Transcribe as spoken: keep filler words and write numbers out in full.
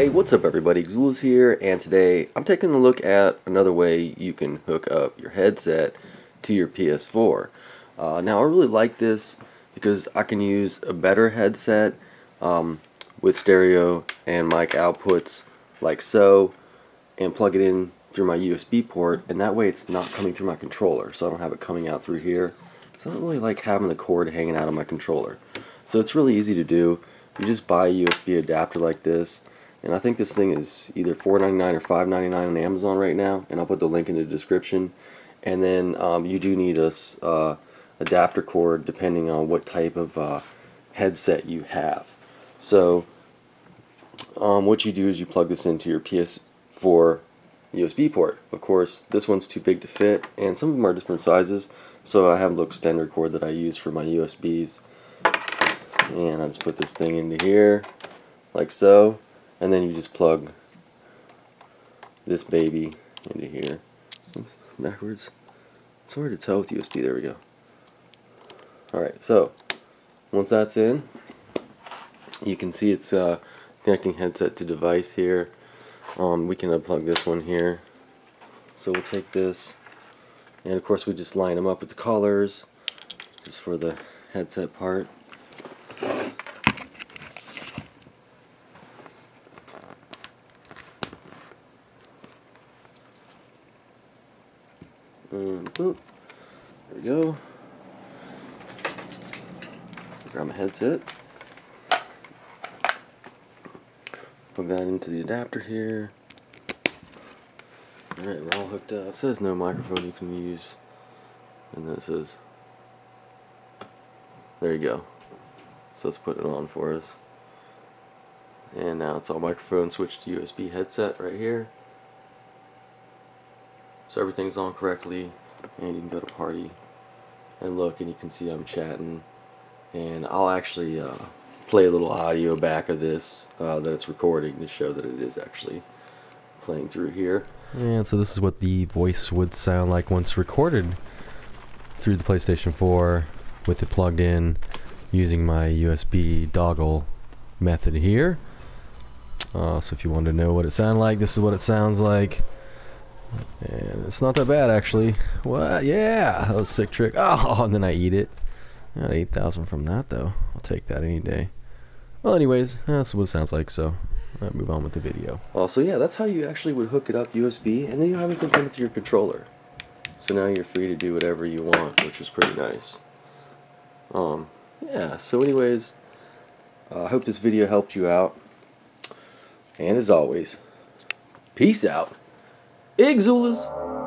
Hey, what's up everybody, Xzulas here, and today I'm taking a look at another way you can hook up your headset to your P S four. Uh, now I really like this because I can use a better headset um, with stereo and mic outputs like so, and plug it in through my U S B port, and that way it's not coming through my controller, so I don't have it coming out through here. So I don't really like having the cord hanging out of my controller. So it's really easy to do. You just buy a U S B adapter like this. And I think this thing is either four ninety-nine or five ninety-nine on Amazon right now, and I'll put the link in the description. And then um, you do need a uh, adapter cord depending on what type of uh, headset you have. So um, what you do is you plug this into your P S four U S B port. Of course, this one's too big to fit, and some of them are different sizes. So I have a little extender cord that I use for my U S Bs, and I just put this thing into here like so. And then you just plug this baby into here. Oops, backwards. It's hard to tell with U S B. There we go. Alright, so once that's in, you can see it's uh, connecting headset to device here. Um, we can unplug this one here. So we'll take this, and of course we just line them up with the collars, just for the headset part. And boop, there we go. Grab my headset, plug that into the adapter here. Alright, we're all hooked up. It says no microphone you can use, and then it says, there you go. So let's put it on for us. And now it's all microphone, switch to U S B headset right here. So everything's on correctly, and you can go to party and look, and you can see I'm chatting. And I'll actually uh, play a little audio back of this uh, that it's recording to show that it is actually playing through here. And so this is what the voice would sound like once recorded through the PlayStation four with it plugged in using my U S B dongle method here. Uh, so if you want to know what it sounded like, this is what it sounds like. And it's not that bad actually. What? Yeah, that was a sick trick. Oh, and then I eat it. I got eight thousand from that though. I'll take that any day. Well, anyways, that's what it sounds like. So I'll move on with the video. Oh, so yeah, that's how you actually would hook it up U S B, and then you don't have anything coming through your controller. So now you're free to do whatever you want, which is pretty nice. Um, yeah. So, anyways, I uh, hope this video helped you out. And as always, peace out. Xzulas.